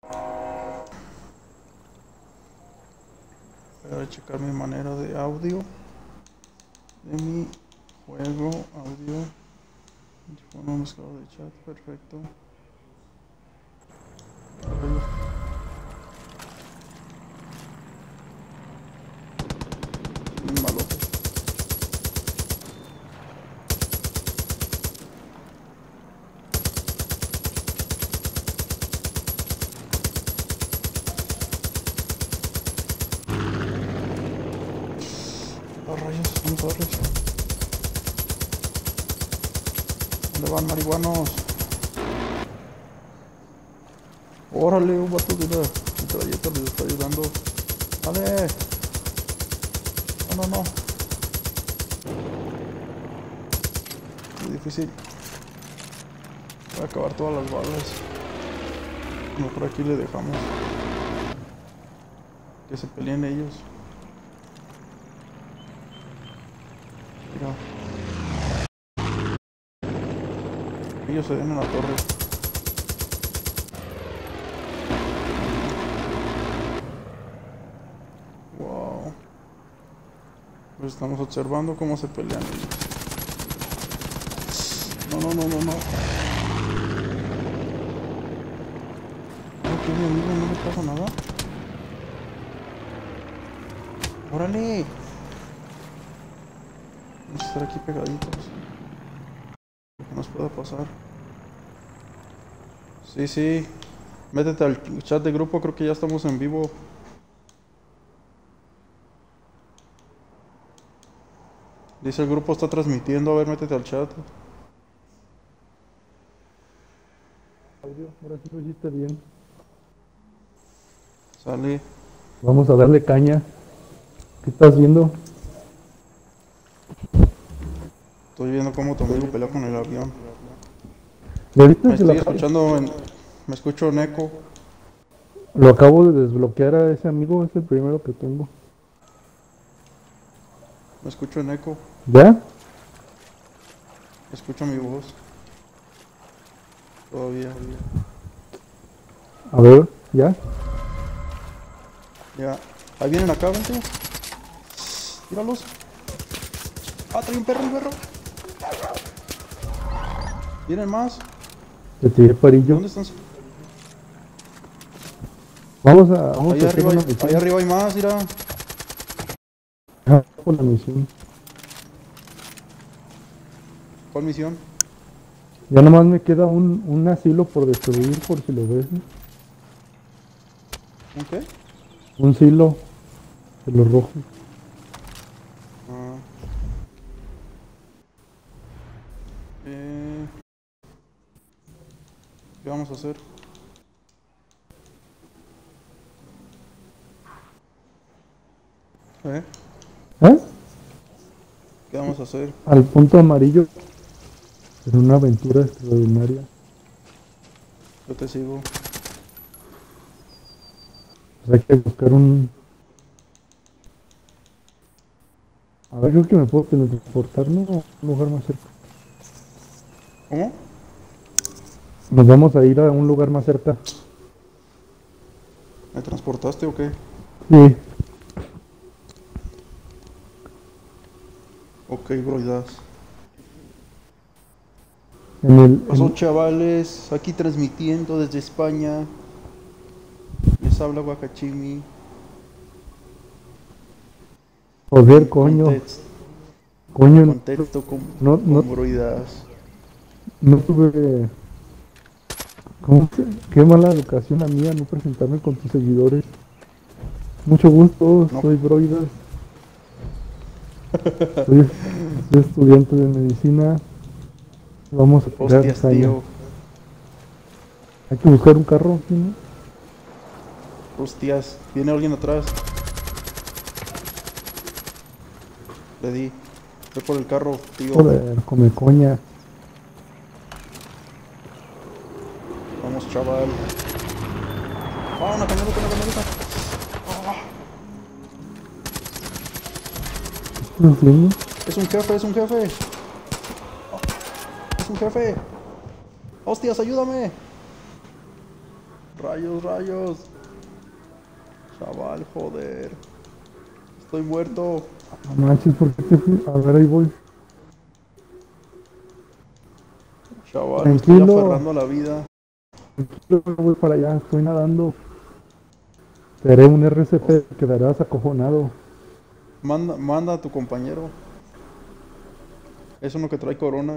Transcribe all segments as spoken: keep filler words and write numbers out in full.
Voy a checar mi manera de audio de mi juego. Audio. Teléfono mezclado de chat. Perfecto. Malote. Los rayos, son torres. ¿Dónde van, marihuanos? Órale, un vato de una metralleta les está ayudando. Vale. No, no, no. Muy difícil. Voy a acabar todas las balas. Mejor aquí le dejamos. Que se peleen ellos. Mira. Ellos se den en la torre. Wow. Pues estamos observando cómo se pelean ellos. No, no, no, no, no. Ok, mi amigo, no le pasa nada. ¡Órale! Vamos a estar aquí pegaditos. Lo que nos pueda pasar. Sí, sí. Métete al chat de grupo, creo que ya estamos en vivo. Dice el grupo está transmitiendo, a ver, métete al chat. Audio, ahora sí lo hiciste bien. Sale. Vamos a darle caña. ¿Qué estás viendo? Estoy viendo cómo tu amigo pelea con el avión. ¿Lo viste? Me Se lo, estoy escuchando en... Me escucho en eco. lo acabo de desbloquear a ese amigo, es el primero que tengo. Me escucho en eco. ¿Ya? Escucho mi voz. Todavía. A ver, ¿ya? Ya. Ahí vienen acá, vente. Míralos. Ah, trae un perro, un perro. Vienen más. Te tiré parillo. ¿Dónde están? Vamos a, vamos Ahí a hacer arriba, una hay, misión. ahí arriba hay más, mira. Ah, por la misión. ¿Cuál misión? Ya nomás me queda un, un asilo por destruir, por si lo ves. ¿Un qué? Un silo de los rojos. Ah. Eh... ¿Qué vamos a hacer? ¿Eh? ¿Eh? ¿Qué vamos a hacer? Al punto amarillo. Es una aventura extraordinaria. Yo te sigo. Pues hay que buscar un... A ver, creo que me puedo teletransportar, ¿no? A un lugar más cerca. ¿Cómo? Nos vamos a ir a un lugar más cerca. ¿Me transportaste o qué? Sí. Ok, broidas. En el... Pasó, en- chavales, aquí transmitiendo desde España. Les habla Wakachimi. Joder, coño. Contexto, Coño, contexto con, no, con no, broidas. no tuve... ¿Cómo se- Qué mala educación la mía no presentarme con tus seguidores. Mucho gusto, No. soy Broidas. Soy, soy estudiante de medicina. Vamos a tirar Hostias, caña. tío. Hay que buscar un carro, ¿sí, no? Hostias, viene alguien atrás. Le di. Ve por el carro, tío. Joder, come coña. Vamos, chaval. Ah, una camioneta, una camioneta. Ah, ¿Qué estás haciendo? es un jefe, es un jefe. Ah, es un jefe. Hostias, ayúdame. Rayos, rayos. Chaval, joder. Estoy muerto. No manches, ¿por qué te fui? A ver, ahí voy. Chaval, me estoy Tranquilo. aferrando a la vida. Tranquilo, voy para allá, estoy nadando. Te haré un R C P, quedarás acojonado. Manda, manda a tu compañero. Es uno que trae corona.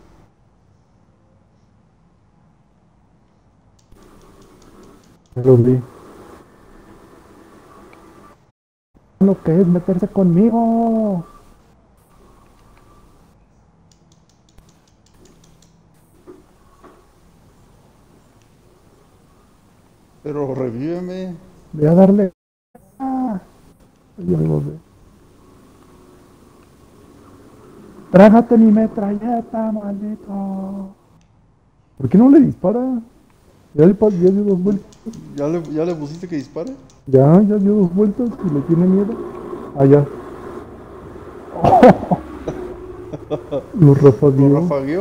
Ya lo vi. Lo que es meterse conmigo. Pero revíveme. Voy a darle. Ah, ya lo ve. Trágate mi metralleta, maldito. ¿Por qué no le dispara? Ya le pa- ya dio dos vueltas. ¿Ya le, ya le pusiste que dispare? Ya, ya dio dos vueltas y le tiene miedo. Ah, ya. Lo ¿Lo rafagueó. rafagueó?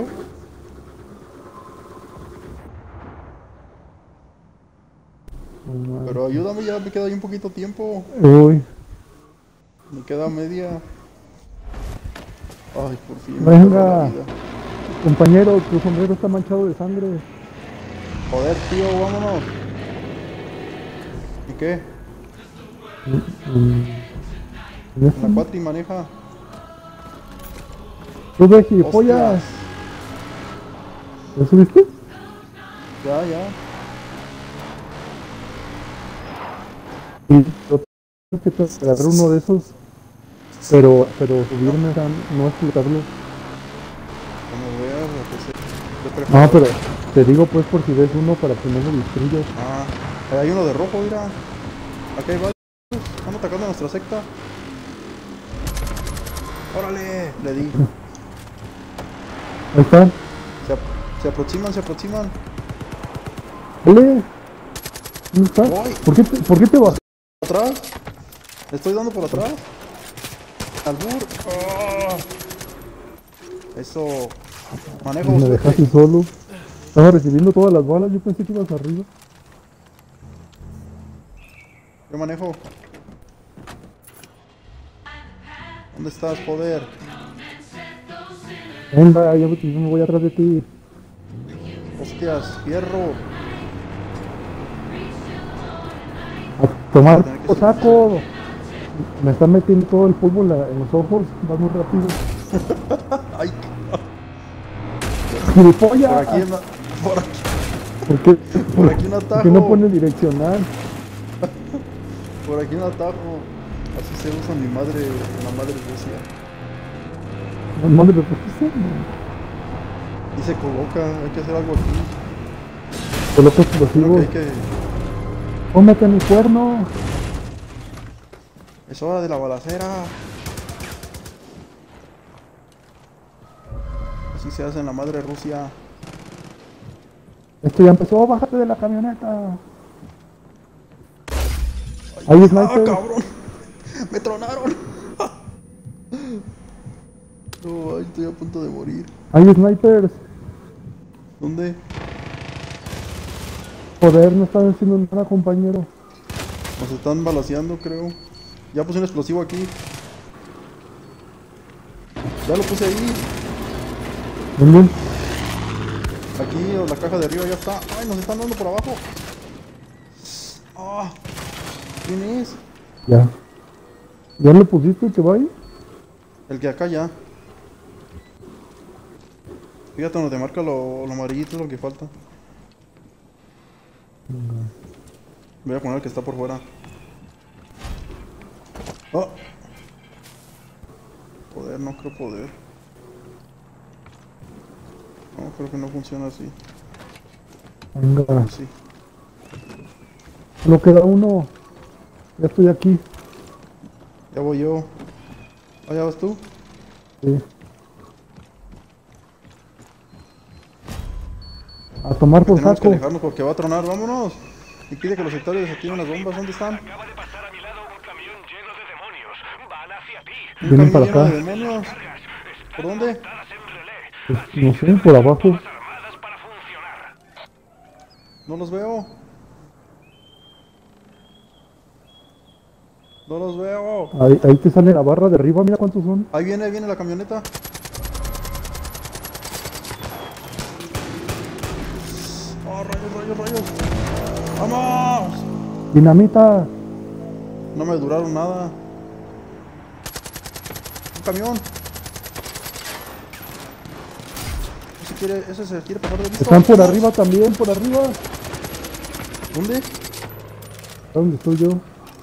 No Pero ayúdame, ya me queda ahí un poquito tiempo. Uy, Me queda media. Ay, por fin me agarró la venga, vida. compañero, tu sombrero está manchado de sangre. Joder, tío, vámonos. ¿Y qué? Mm, ¿ya está? La Patri maneja. Sube, gilipollas. Hostias. ¿Ya subiste? Ya, ya. Y yo tengo que te- agarrar uno de esos, pero, pero subirme, o sea, no explotarlo. Como veas, lo que sé. Estoy No, preparado. pero te digo pues por si ves uno para que no lo destruyas. Ah, ahí hay uno de rojo, mira. Acá hay varios. Están atacando a nuestra secta. ¡Órale! Le di. Ahí está. Se, ap- se aproximan, se aproximan. ¡Dale! ¿Dónde está? Voy. ¿Por qué te, por qué te vas? ¿Atrás? ¿Le estoy dando por atrás? Albur. ¡Ah! Eso. Manejo, Me súbete. dejaste solo. Estaba recibiendo todas las balas, yo pensé que ibas arriba. Yo manejo. ¿Dónde estás, joder? Venga, yo, yo me voy atrás de ti. Hostias, fierro. A tomar Tener que por saco. Me están metiendo todo el polvo en, la- en los ojos. Va muy rápido. Ay, ¡Gilipollas! por aquí, una- por aquí, ¿Por qué, por aquí un ¿Por qué no atajo. pone direccional? Por aquí un atajo. Así se usa mi madre, la madre Rusia. ¿Dónde me pusiste? Y se coloca, hay que hacer algo aquí. Coloca Creo que explosivos. hay que. ¡Cómete mi cuerno! Es hora de la balacera. Así se hace en la madre Rusia. Esto ya empezó, bájate de la camioneta. Hay ¡Ah, sniper. cabrón! ¡Me tronaron! No, ay, estoy a punto de morir. Hay snipers. ¿Dónde? Joder, no están haciendo nada, compañero. Nos están balaceando, creo. Ya puse un explosivo aquí. Ya lo puse ahí. Bien, bien. Aquí, o la caja de arriba ya está. ¡Ay, nos están dando por abajo! ¡Ah! ¿Quién es? Ya. ¿Ya lo pusiste que va ahí? El que acá ya. Fíjate donde te marca lo, lo amarillito, es lo que falta. Voy a poner el que está por fuera. ¡Oh! Poder, no creo poder. No, creo que no funciona así. Venga. Sí. Solo queda uno. Ya estoy aquí. Ya voy yo. ¿Allá vas tú? Sí. A tomar por Tenemos que saco. alejarnos porque va a tronar. ¡Vámonos! Y pide que los sectarios desactiven las bombas. ¿Dónde están? Acaba de pasar a mi lado un camión lleno de demonios. Van hacia ti. Un Vienen camión para lleno acá. de demonios. ¿Por dónde? Montadas en relé. Pues, Así no que sé, por abajo. armadas para funcionar. No los veo. No los veo. Ahí, ahí te sale la barra de arriba, mira cuántos son. Ahí viene, ahí viene la camioneta. Oh, rayos, rayos, rayos. ¡Vamos! Dinamita. No me duraron nada. Un camión. Ese, quiere, ese se quiere pasar de listo. Están por arriba también, por arriba. ¿Dónde? ¿Dónde estoy yo?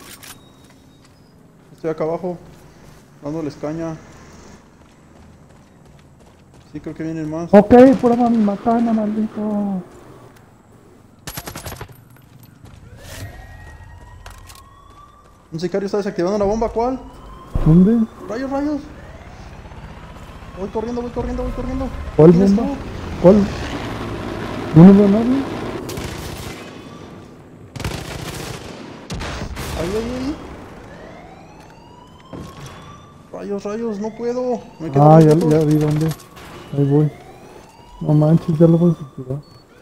Estoy acá abajo. Dándoles caña. Sí, creo que vienen más. Ok, por mi macana, maldito. Un sicario está desactivando una bomba, ¿cuál? ¿Dónde? Rayos, rayos. Voy corriendo, voy corriendo, voy corriendo. ¿Cuál ¿Quién es bomba? tú? ¿Cuál? ¿No me veo a nadie? Ahí, ahí, ahí. Rayos, rayos, no puedo. Me quedo Ah, muy ya, lejos. ya vi dónde. Ahí voy. No manches, ya lo voy a desactivar.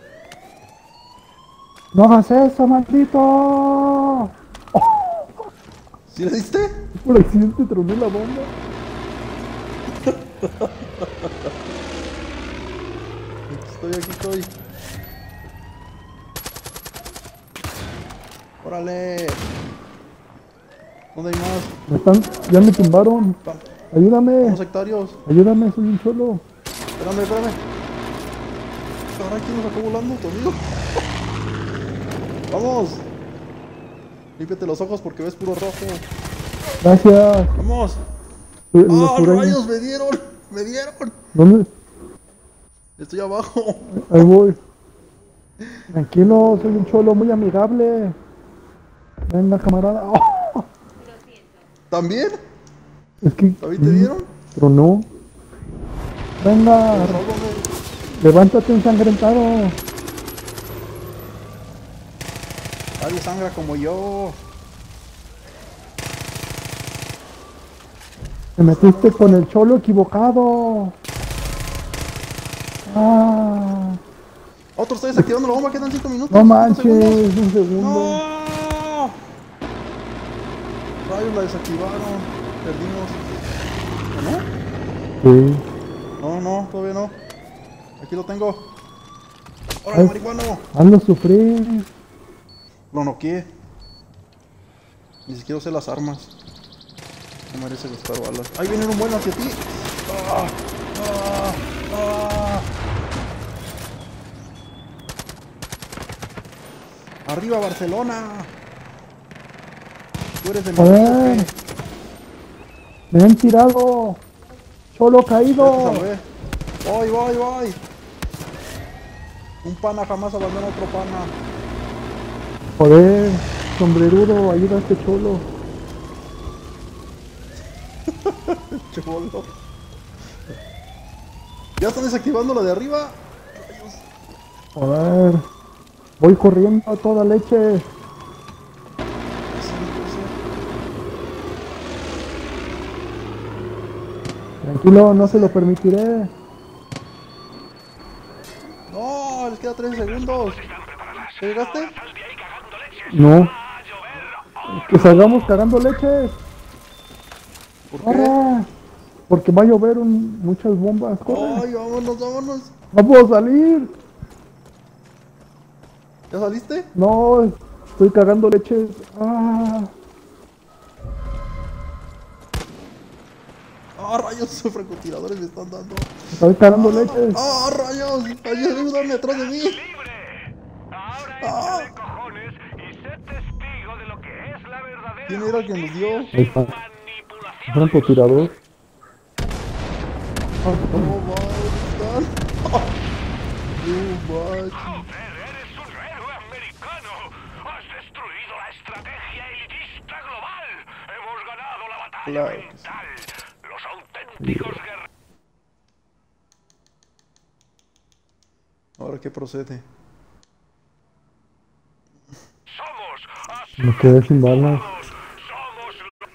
¡No hagas eso, maldito! ¿Sí le diste? Por accidente troné la bomba. Aquí estoy, aquí estoy. ¡Órale! ¿Dónde hay más? Me están, ya me tumbaron. Va- Ayúdame, Vamos, sectarios. ayúdame, soy un cholo. Espérame, espérame. Ahora, ¿quién nos sacó volando? ¿Tu amigo? ¡Vamos! Límpiate los ojos porque ves puro rojo. Gracias. ¡Vamos! Los ¡Ah, sureños. rayos! ¡Me dieron! ¡Me dieron! ¿Dónde? Estoy abajo. Ahí voy. Tranquilo, soy un cholo muy amigable. Venga, camarada. ¡Oh! ¿También? Es que... ¿También te dieron? Tronó. Venga, Sálvame. levántate ensangrentado. Nadie sangra como yo. Te metiste con el cholo equivocado. Ah, Otro está desactivando la bomba, quedan cinco minutos. no cinco manches, segundos. un segundo. ¡No! Rayos, la desactivaron. Perdimos. ¿O no? Sí. No, no, todavía no. Aquí lo tengo. ¡Órale, Ay. marihuano! Hazlo sufrir. Lo noqueé. Ni siquiera usé las armas. No merece gastar balas. ¡Ahí viene un bueno hacia ti! ¡Ah! ¡Ah! ¡Ah! ¡Arriba, Barcelona! Tú eres de Madrid, Joder. ¿o qué? Me han tirado. Cholo Ya te caído. salvé. Voy, voy, voy. Un pana jamás abandona otro pana. Joder, sombrerudo, ayuda a este cholo. Cholo. Ya están desactivando la de arriba. Joder. Voy corriendo a toda leche. Tranquilo, no se lo permitiré. No, les queda trece segundos. ¿Te llegaste? No. Que salgamos cagando leche. ¿Por qué? ¡Corre! Porque va a llover un- muchas bombas. ¡Corre! Ay, vámonos, vámonos. ¡No puedo salir! ¿Ya saliste? No, estoy cagando leche. ¡Ah! Ah, rayos, los francotiradores me están dando. Estoy cagando leche. Ah, rayos. Ay, ayúdame atrás de mí. ¡Libre! Ahora Ah. entra de cojones y sé testigo de lo que es la verdadera ¿Quién era quien nos dio? Ahí está. manipulación. Francotirador. No, man, están. No, man. Joder, eres un héroe americano. Has destruido la estrategia elitista global. Hemos ganado la batalla Claro que sí. mental. Los auténticos guerreros. Ahora, ¿qué procede? Somos Me quedé sin balas. asustados. Somos los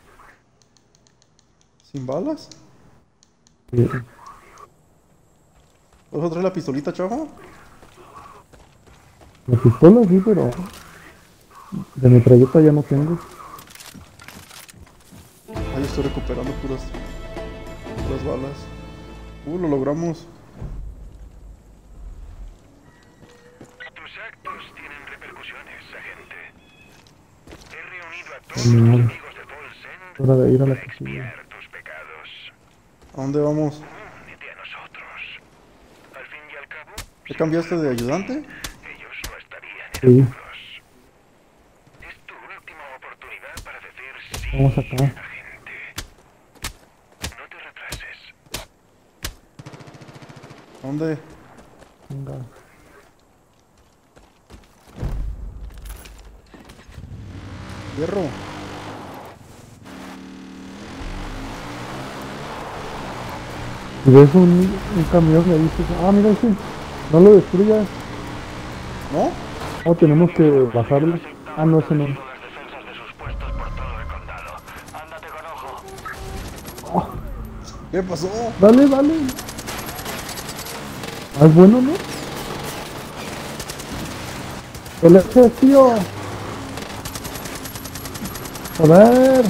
¿Sin balas? Sí. ¿Vas a traer la pistolita, chavo? La pistola sí, pero de metralleta ya no tengo. estoy recuperando puras, puras balas. Uh, lo logramos. Tus actos tienen repercusiones, agente. He reunido a todos Señor. los enemigos de Paul Hora de ir a la para cocina. expiar tus pecados. ¿A dónde vamos? Únete a nosotros. Al fin y al cabo, ¿Ya cambiaste de ayudante? ellos no estarían en Sí. apuros. Es tu última oportunidad para decir sí, Vamos acá. agente. No te retrases. ¿Dónde? Venga. Hierro. Si ves un, un camión me dices, ah, mira ese, no lo destruyas. ¿No? No, tenemos que bajarlo. Ah, no, ese no. Las defensas de sus puestos por todo el condado. Ándate con ojo. ¿Qué pasó? Dale, dale. Ah, es bueno, ¿no? ¡El eje, tío! ¡Joder!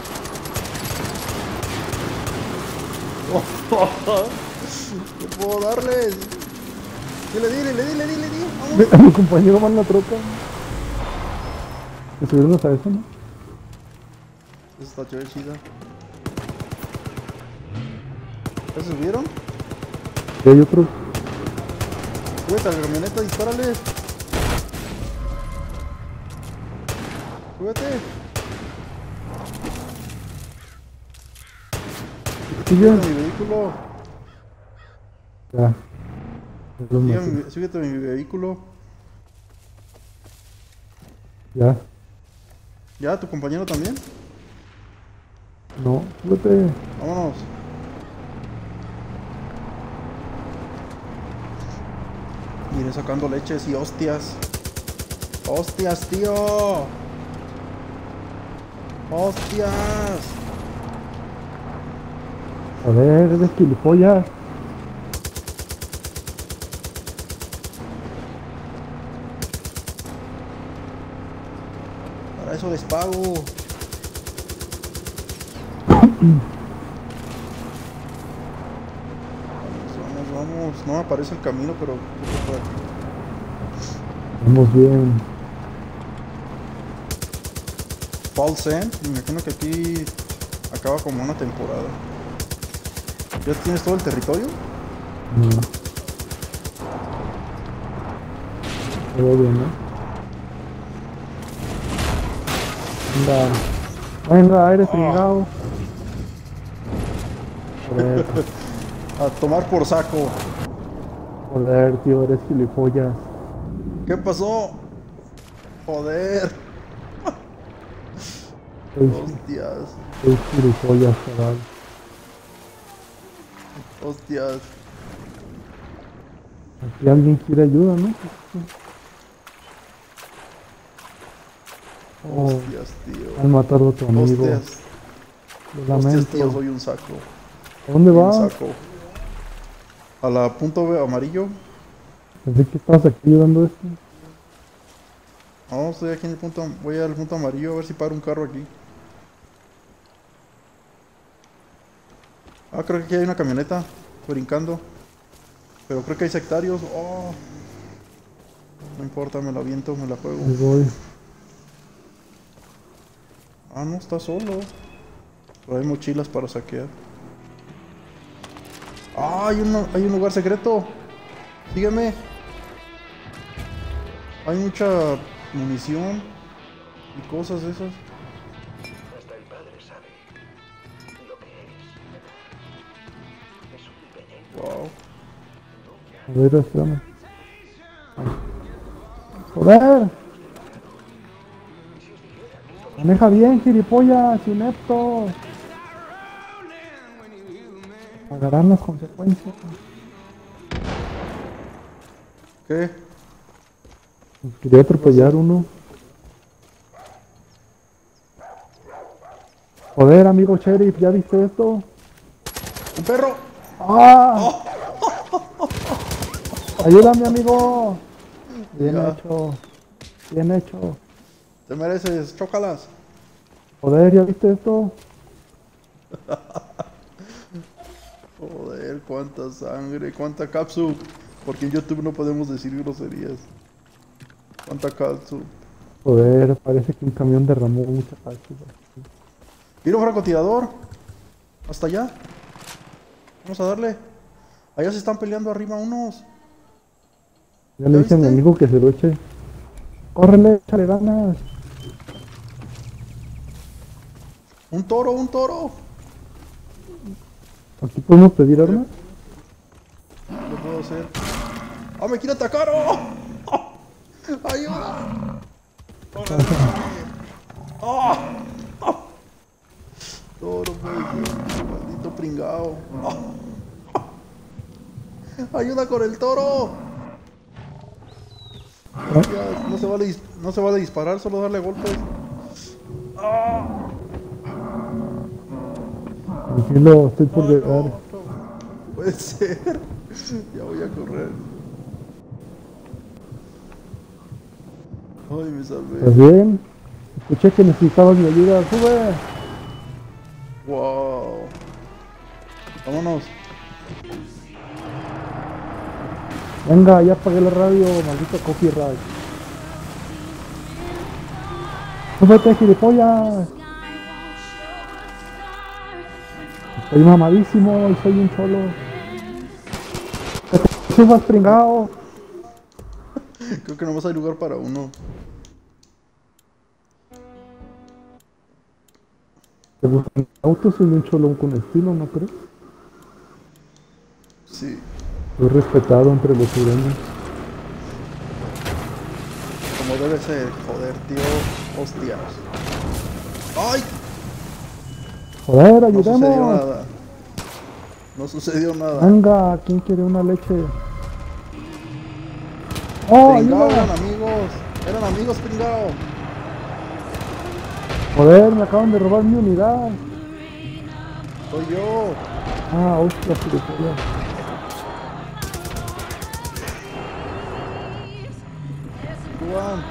¿Qué puedo darles? Dile, dile, dile, dile, dile, dile. Vamos. Ve, a mi compañero va en la troca. Que subirnos a eso, ¿no? Eso está chévere, chida. ¿Ya se subieron? Y hay otro. Súbete a la camioneta, dispárale. Súbete. Sigue. Súbete a mi vehículo. Ya. Los Sigue a maté. mi- Súbete a mi vehículo. Ya. ¿Ya? ¿Tu compañero también? No, súbete. Vámonos. Iré sacando leches y hostias. Hostias, tío. Hostias. Joder, eres gilipollas. Para eso les pago. Vamos, vamos, vamos. No me aparece el camino, pero creo que por aquí. Vamos bien. Falls End, me imagino que aquí acaba como una temporada. ¿Ya tienes todo el territorio? No. Todo bien, ¿no? Venga. Venga, aire fregado. Joder, A tomar por saco. joder, tío, eres gilipollas. ¿Qué pasó? Joder. Soy, Hostias. soy gilipollas, chaval. Hostias. Aquí alguien quiere ayuda, ¿no? Oh, Hostias, tío. han matado a tu amigo. Hostias. Lo Hostias, tío, lamento. soy un saco. ¿A dónde Soy un vas? saco. A la punto amarillo. Pensé que estabas aquí ayudando a esto. No, estoy aquí en el punto. Voy al punto amarillo a ver si paro un carro aquí. Ah, creo que aquí hay una camioneta brincando. Pero creo que hay sectarios. Oh. No importa, me la aviento, me la juego. Ahí voy. Ah, no, está solo. Pero hay mochilas para saquear. Ah, hay, uno- hay un lugar secreto. Sígueme. Hay mucha munición y cosas de esas. Hasta el padre sabe lo que eres. Es un veneno. Wow. A ver, espérame. ¡Joder! Maneja bien, gilipollas, inepto. Pagarán las consecuencias. ¿Qué? Quería atropellar uno. Joder, amigo sheriff, ¿ya viste esto? ¡Un perro! ¡Ah! ¡Ayúdame, amigo! Bien Ya. hecho. Bien hecho. Te mereces, chócalas. Joder, ¿ya viste esto? Joder, cuánta sangre, cuánta capsu. Porque en YouTube no podemos decir groserías. Cuánta capsu. Joder, parece que un camión derramó mucha cápsula. Mira un francotirador. Hasta allá. Vamos a darle. Allá se están peleando arriba unos. Ya le dije a mi viste? amigo que se lo eche. ¡Córrele, échale ganas! Un toro, un toro. ¿Aquí podemos pedir armas? ¿Qué puedo hacer? ¡Ah, me quiere atacar! ¡Oh! ¡Oh! ¡Ayuda! ¡Órale! ¡Oh! ¡Oh! Toro, pues, maldito pringao. ¡Oh! ¡Oh! ¡Ayuda con el toro! Ya, no se vale, dis- no se vale disparar, solo darle golpes. ¡Ah! Tranquilo, estoy por ¡Oh, llegar. no! No puede ser. Ya voy a correr. Ay, me salvé. ¿Estás bien? Escuché que necesitabas mi ayuda. ¡Sube! Wow. Vámonos. Venga, ya apagué la radio, maldito copyright. ¡Súbete, gilipollas! Estoy mamadísimo y soy un cholo. ¡Que te subas, pringao! Creo que nomás hay lugar para uno. ¿Te gustan autos? Soy un cholón con estilo, ¿no crees? Sí. Soy respetado entre los sureños. Como debe ser. Joder, tío. Hostias. ¡Ay! ¡Joder, No sucedió ayudemos! nada. No sucedió nada. Venga, ¿quién quiere una leche? ¡Oh, Pringao, eran ayuda! amigos. Eran amigos, pringao. Joder, me acaban de robar mi unidad. Soy yo. Ah, hostia, gilipollas. Juan.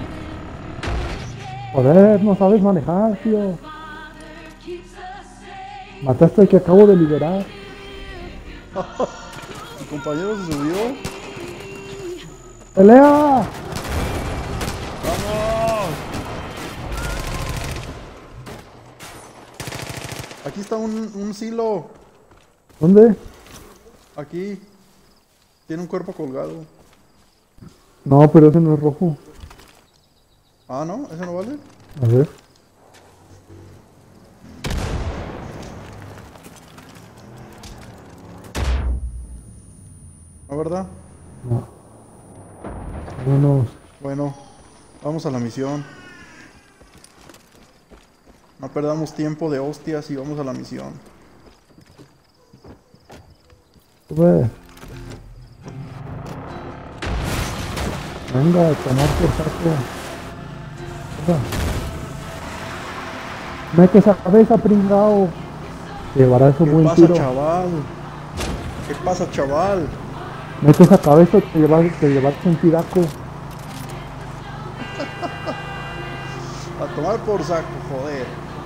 Joder, no sabes manejar, tío. Mataste al que acabo de liberar. Mi compañero se subió. ¡Pelea! ¡Vamos! Aquí está un, un silo. ¿Dónde? Aquí. Tiene un cuerpo colgado. No, pero ese no es rojo. Ah, ¿no? ¿Ese no vale? A ver. ¿No, verdad? No. Vámonos. Bueno, vamos a la misión. No perdamos tiempo de hostias y vamos a la misión. Sube. Venga, a tomar por saco. Venga. Mete esa cabeza, pringao. Llevarás ¿Qué un buen pasa, tiro. chaval? ¿Qué pasa, chaval? Mete esa cabeza, te llevas, te llevas un tiraco. A tomar por saco, joder.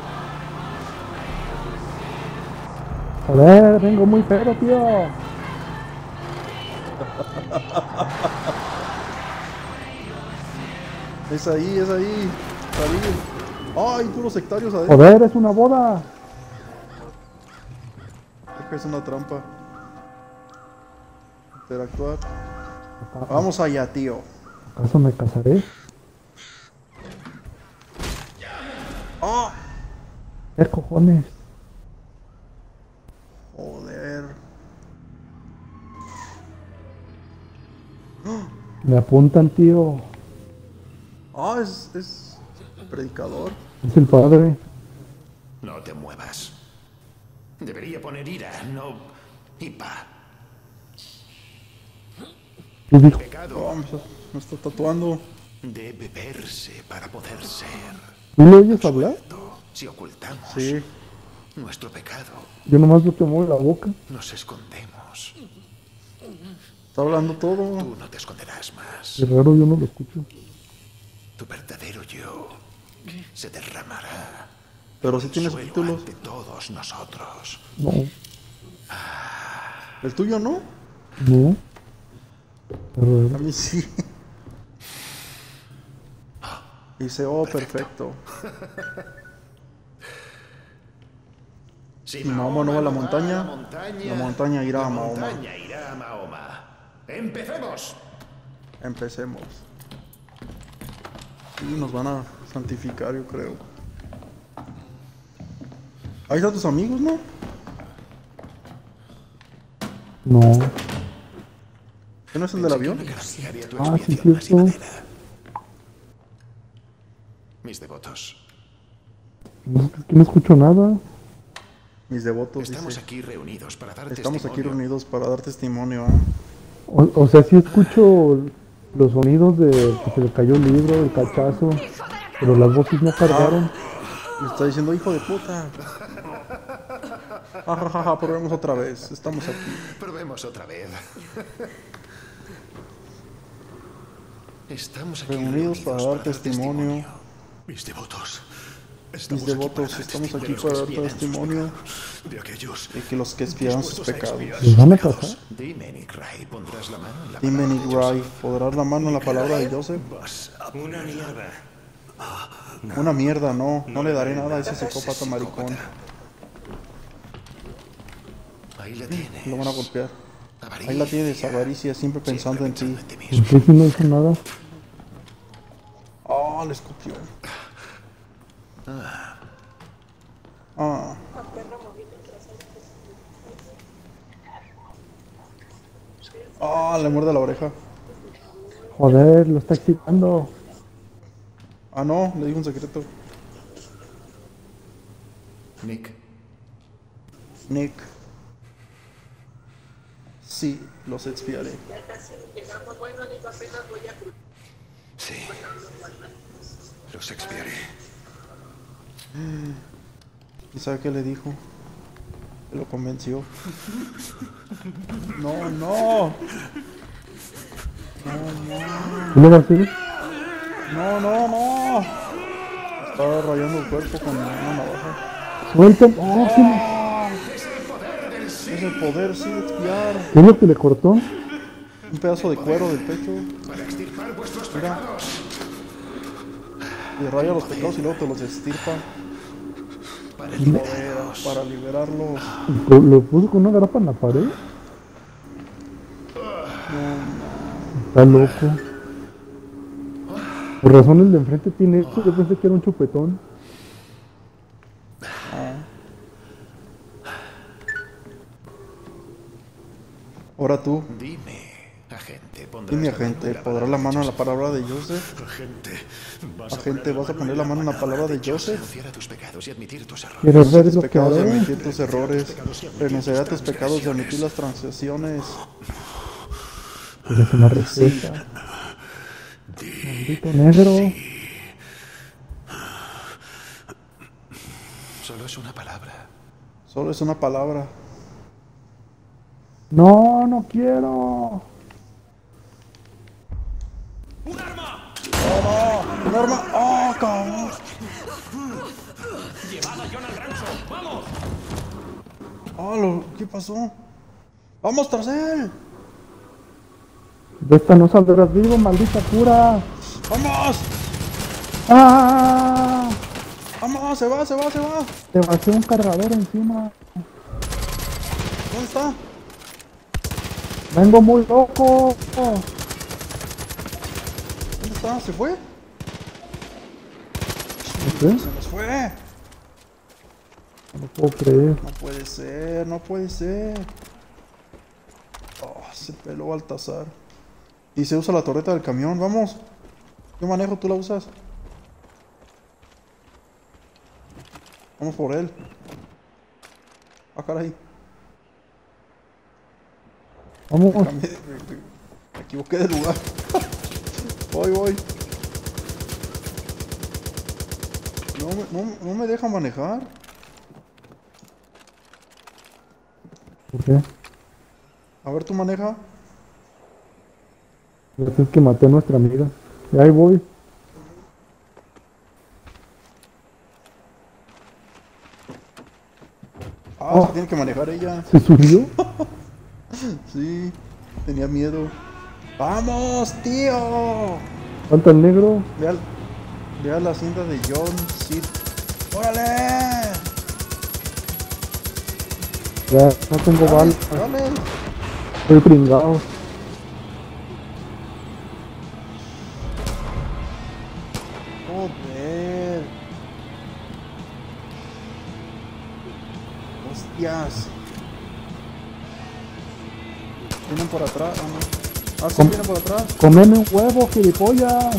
Joder, vengo muy feo, tío. Es ahí, es ahí. Salir. ¡Ay, puros sectarios adentro! Joder, es una boda. Creo que es una trampa. Interactuar. Vamos allá, tío. ¿Acaso me casaré? ¡Ah! ¿Qué cojones? Joder. Me apuntan, tío. Ah, es, es predicador. Es el padre. No te muevas. Debería poner ira, no hipa. ¿Qué dijo? Pecado Oh, me, está, me está tatuando. debe verse para poder ser. ¿Tú lo oyes hablar? Si ocultamos Sí. nuestro pecado, Yo nomás no te muevo la boca. nos escondemos. Está hablando todo. Tú no te esconderás más. Es raro, yo no lo escucho. Tu verdadero yo se derramará Pero sí tienes Consuelo títulos. ante todos nosotros. No, ¿El tuyo no? no. Pero, A mí sí. Dice, oh, perfecto. Si Si Mahoma no va a la montaña, la montaña, la montaña irá la a Mahoma. montaña irá a Mahoma. ¡Empecemos! Empecemos. Sí, nos van a santificar, yo creo. Ahí están tus amigos, ¿no? no. ¿Qué no es el del avión? Me garantizaría tu Ah, sí, expiación más cierto. llevadera. Mis devotos, No, es que no escucho nada. Mis devotos, estamos dice. aquí reunidos para dar Estamos aquí testimonio. reunidos para dar testimonio, ¿ah? O, o sea, sí escucho los sonidos de que se le cayó el libro, el cachazo, pero las voces no cargaron. Me está diciendo, hijo de puta. Ajajaja, probemos otra vez. Estamos aquí. Probemos otra vez. Estamos aquí Reunidos para dar testimonio. Mis devotos. Mis Estamos devotos, aquí estamos para dar aquí para dar testimonio de los que testimonio expiaran sus pecados, de aquellos de que los que expiaron sus dispuestos a pecados. expiar ¿Les sus van a pecados. pasar? Dime, Nick Ray, ¿pondrás la mano en la Dime, palabra Nick de Ray, Joseph? ¿podrás la mano en la palabra de Joseph? Una mierda. Una mierda, no. No le daré nada a ese psicópata maricón. Ahí la tienes. Lo van a golpear. Ahí la tienes, avaricia, siempre pensando en ti. Pensando en ti ¿Por mismo. qué si no hizo nada? Oh, le escupió. Ah. Ah, le muerde la oreja. Joder, lo está excitando. Ah, no, le digo un secreto. Nick, Nick. Sí, los expiaré. sí. Los expiaré. ¿Y sabe qué le dijo? Que lo convenció. No, no. ¿Qué le va a hacer? No, no, no. Estaba rayando el cuerpo con una navaja. Suelta. Oh, ¿qué, Es el poder, sí, de expiar. ¿Qué es lo que le cortó? Un pedazo de cuero del pecho. Para extirpar vuestros Mira. pecados. Y raya los pecados y luego te los estirpa. Para Poder, liberarlos. para liberarlos. ¿Lo, lo puso con una grapa en la pared? Está loco. Por razón el de enfrente tiene esto. Yo pensé que era un chupetón. Ahora tú, Dime, agente, pondrás dime, la mano agente, en la ¿podrás la mano en la palabra de Joseph? Agente, vas Agente, ¿vas a poner la mano en la palabra de Joseph? renunciar a tus pecados y admitir tus errores. ¿Quieres ver Tus lo que pecados de haré? admitir tus errores. Renunciaré a tus pecados de admitir las transgresiones. ¿Quieres una receta? Maldito negro. Solo es una palabra. Solo es una palabra. No, no quiero. ¡Un arma! ¡Oh, cabrón! ¡Oh, lo- ¿qué pasó? ¡Vamos tras él! De esta no saldrás vivo, maldita cura. ¡Vamos! ¡Ah! ¡Vamos! ¡Se va, se va, se va! Te vació un cargador encima. ¿Dónde está? Vengo muy loco. ¿Dónde está? ¿Se fue? ¿Qué? ¡Se nos fue! No puedo creer. No puede ser, no puede ser. Oh, se peló Baltasar. Y se usa la torreta del camión, vamos. ¿Qué manejo tú la usas? Vamos por él. Ah, caray. Vamos. Me, me- me equivoqué de lugar. Voy, voy. No, me- no, no me deja manejar. ¿Por qué? A ver, tú maneja. Es que maté a nuestra amiga. Y ahí voy. Ah, Oh. se tiene que manejar ella. ¿Se subió? Sí, tenía miedo. ¡Vamos, tío! Falta el negro. Ve, al- ve a la hacienda de John Sid. ¡Órale! Ya, no tengo Dale, balas. dale. Estoy pringado. Joder. Hostias. Vienen por atrás, ¿o no? Ah, sí, ¿Cómo? vienen por atrás. Comeme un huevo, gilipollas.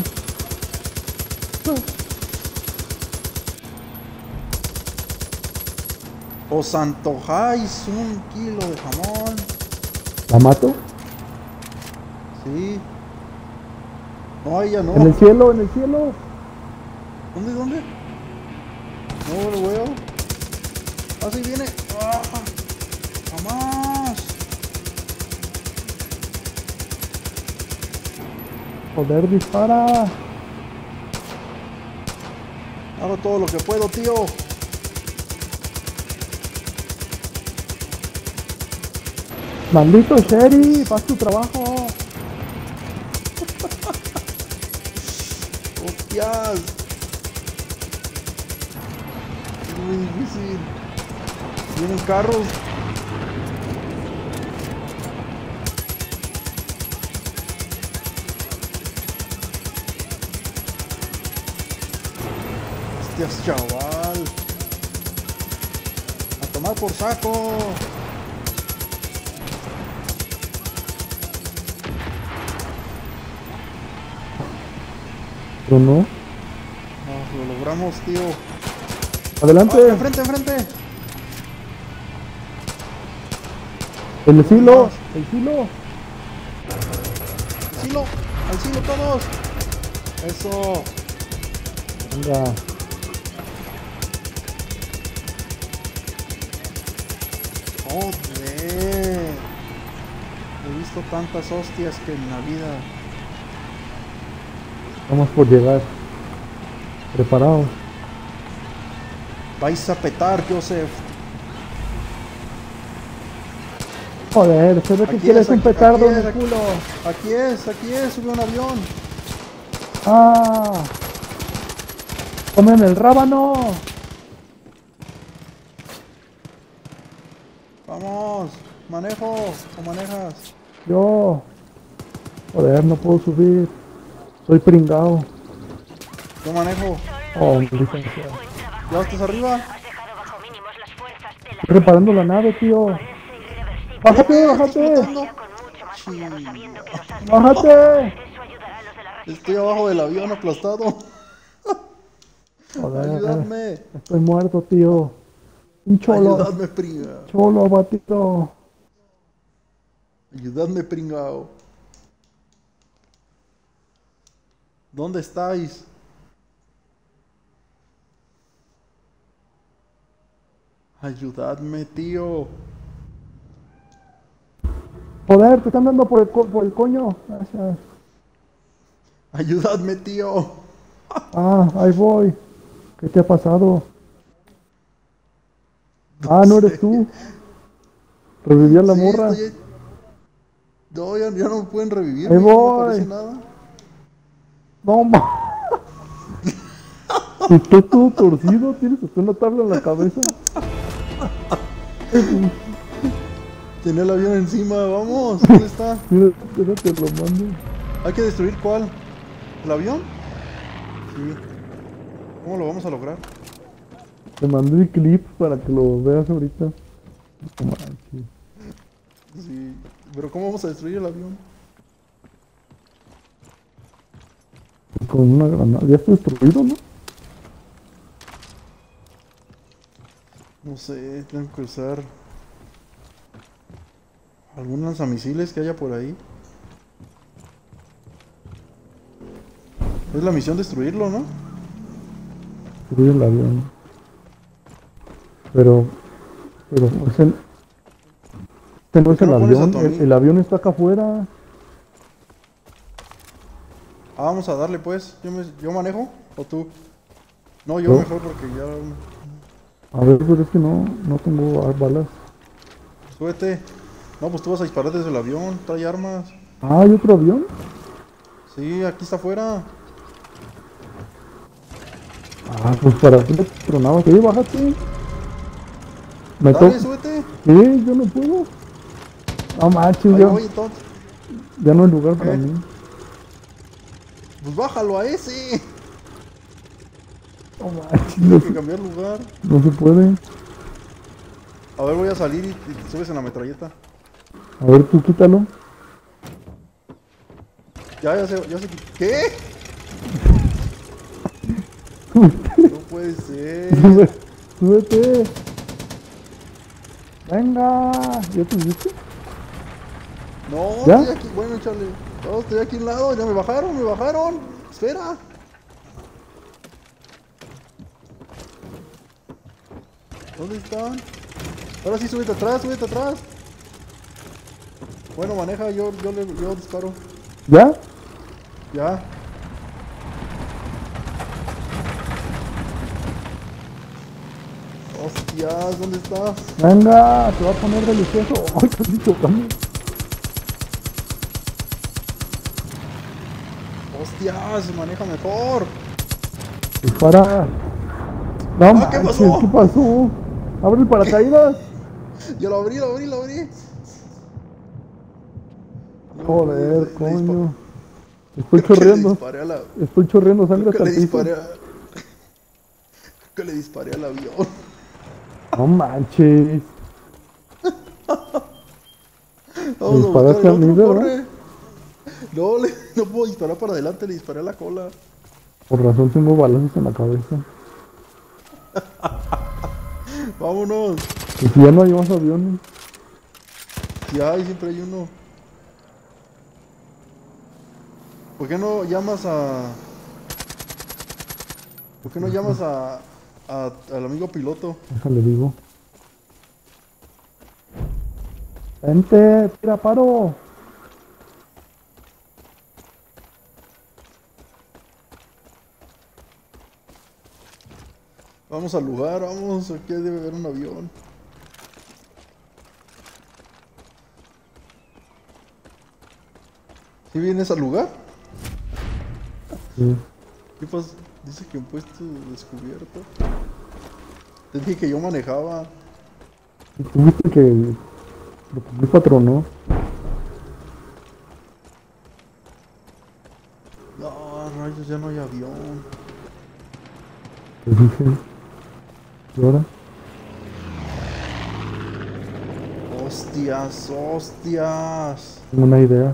Os antojáis un kilo de jamón. ¿La mato? Sí. No, ella no. En el cielo, en el cielo. ¿Dónde, dónde? No lo veo. Ah, sí viene. ¡Ah! ¡Jamás! Joder, dispara. Hago todo lo que puedo, tío. Maldito sheriff, haz tu trabajo. ¡Hostias! Es muy difícil. Vienen carros. Hostias, chaval. A tomar por saco. Pero no. Ah, lo logramos, tío. Adelante. ¡Ah, enfrente, enfrente! El silo. El silo. ¡Al silo! ¡Al silo todos! ¡Eso! Venga. ¡Joder! He visto tantas hostias que en la vida... Vamos por llegar. Preparados. Vais a petar, Joseph. Joder, se ve que Aquí quieres es, un aquí- petardo aquí en es, el aquí- culo. Aquí es, aquí es, sube un avión. ¡Ah! ¡Comen el rábano! Vamos, manejo, o manejas. Yo. Joder, no puedo subir. Soy pringao. Yo manejo. Oh, licenciado. ¿Ya estás arriba? Has dejado bajo mínimos las fuerzas de la... Estoy reparando la nave, tío. Parece irreversible. ¡Bájate, bájate! Irá con mucho más cuidado sabiendo que los has... ¡Bájate! Eso ayudará a los de la resistencia. Estoy abajo del avión aplastado. Joder, Ayúdame. estoy muerto, tío. Un cholo. Ayúdame, pringa. Cholo abatido. Ayúdame, pringao. ¿Dónde estáis? Ayudadme, tío. Joder, te están dando por el, co- por el coño. Gracias. Ayudadme, tío. Ah, ahí voy. ¿Qué te ha pasado? Ah, no eres tú. Reviví a la Sí, morra. estoy- No, ya, ya no me pueden revivir. Ahí mijo, no voy. aparece nada. No, ma. Estás todo torcido, tienes hasta una tabla en la cabeza. Tenía el avión encima, vamos. ¿Dónde está? Mira, espérate, lo mando. ¿Hay que destruir cuál? ¿El avión? Sí. ¿Cómo lo vamos a lograr? Te mandé el clip para que lo veas ahorita. No manches. Sí. Pero ¿cómo vamos a destruir el avión? Con una granada. Ya está destruido, ¿no? No sé, tengo que usar algún lanzamisiles que haya por ahí. Es la misión destruirlo, ¿no? Destruir el avión. Pero. Pero es el. Este no es qué el no pones a avión. tu El, amigo? el avión está acá afuera. Ah, vamos a darle pues. ¿Yo, me- yo manejo o tú? No, yo ¿Yo? mejor porque ya... A ver, pero es que no, no tengo ar- balas. Súbete. No, pues tú vas a disparar desde el avión. Trae armas. Ah, ¿hay otro avión? Sí, aquí está afuera. Ah, pues para qué le tronaba. Sí, bájate. Me Dale, toca. súbete. Sí, yo no puedo. No manches, Ahí ya, voy entonces. ya no hay lugar para ¿Qué? mí. Pues bájalo a ese. No manches, no Tienes que se, cambiar lugar. no se puede. A ver, voy a salir y, y te subes en la metralleta. A ver, tú quítalo. Ya, ya sé, ya sé. que- ¿Qué? No puede ser. Sube- Súbete. Venga. ¿Ya te viste? No, ¿Ya? estoy aquí. Bueno, échale. No, estoy aquí a un lado. Ya me bajaron, me bajaron. Espera. ¿Dónde están? Ahora sí, súbete atrás, súbete atrás. Bueno, maneja, yo, yo, le, yo disparo. ¿Ya? Ya. Hostias, ¿dónde está? Venga, te va a poner delicioso. Ay, casi chocamos. Hostias, se maneja mejor. Dispara. No Ah, ¿qué manches, pasó? ¿qué pasó? Abre el paracaídas. Ya lo abrí, lo abrí, lo abrí. No Joder, puede ser, le coño. dispa- Estoy Creo que le chorreando. disparé a la... Estoy chorreando sangre Creo que hasta le el piso. disparé a... Creo que le disparé al avión. No manches. Vamos a buscar disparaste el a mí, otro, ¿verdad? corre. No, le- no puedo disparar para adelante, le disparé a la cola. Por razón tengo balazos en la cabeza. Vámonos. Y si ya no hay más aviones. Si hay, siempre hay uno. ¿Por qué no llamas a... ¿Por qué no llamas a... a- al amigo piloto? Déjale digo. Vente, tira paro. Vamos al lugar, vamos, aquí debe haber un avión. ¿Sí vienes al lugar? Sí. ¿Qué pasa? Dice que un puesto descubierto. Te dije que yo manejaba. Y tú viste que lo que mi patrón, ¿no? No, rayos, ya no hay avión. Te dije. ¿Y ahora? Hostias, hostias. Tengo una idea.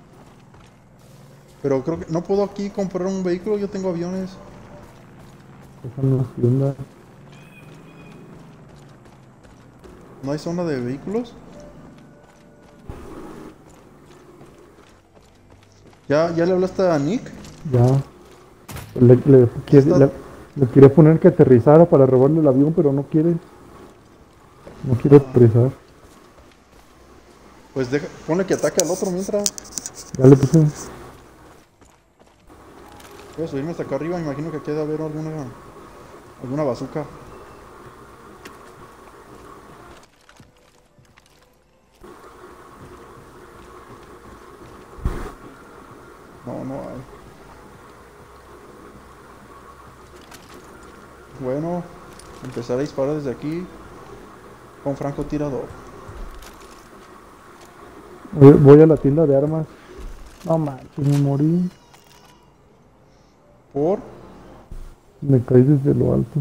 Pero creo que no puedo aquí comprar un vehículo, yo tengo aviones. Déjanos tienda. ¿No hay zona de vehículos? ¿Ya, ya le hablaste a Nick? Ya. Le, le, quiere- Está- le, le quería poner que aterrizara para robarle el avión, pero no quiere. No quiere aterrizar. Pues deja, ponle que ataque al otro mientras. Ya le puse. Voy a subirme hasta acá arriba, me imagino que aquí debe haber alguna alguna bazooka. No, no hay. Bueno, empezar a disparar desde aquí con francotirador. Voy, voy a la tienda de armas. No manches, me morí. Por Me caí desde lo alto.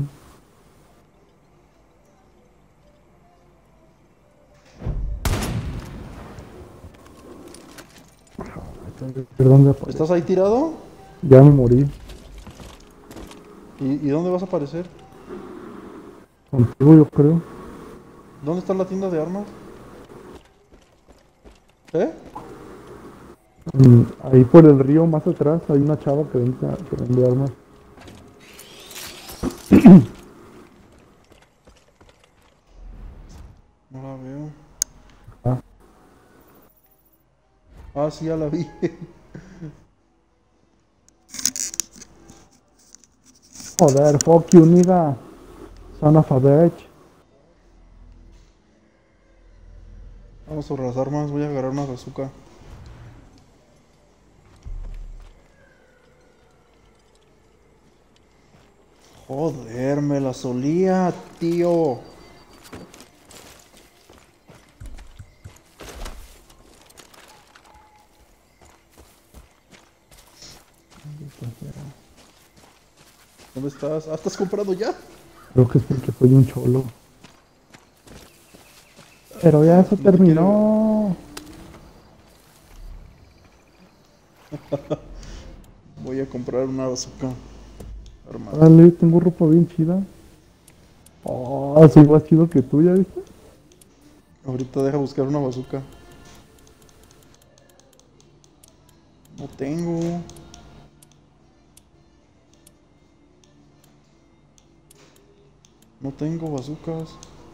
Perdón, ya, ¿estás ahí tirado? ya me morí. ¿Y, y dónde vas a aparecer? Contigo, yo creo. ¿Dónde está la tienda de armas? ¿Eh? Mm, Ahí por el río, más atrás, hay una chava que vende, que vende armas. No la veo. Ah. Ah, sí, ya la vi. Joder, fuck you, nigga. Son of a bitch. Vamos sobre las armas, voy a agarrar una bazooka. Joder, me la solía, tío. ¿Dónde estás? Ah, ¿estás comprando ya? Creo que es porque soy un cholo. Pero ya eso terminó. Voy a comprar una bazooka armada. Dale, tengo ropa bien chida. Oh, soy más chido que tú, ¿ya viste? Ahorita deja buscar una bazooka. No tengo. No tengo bazookas.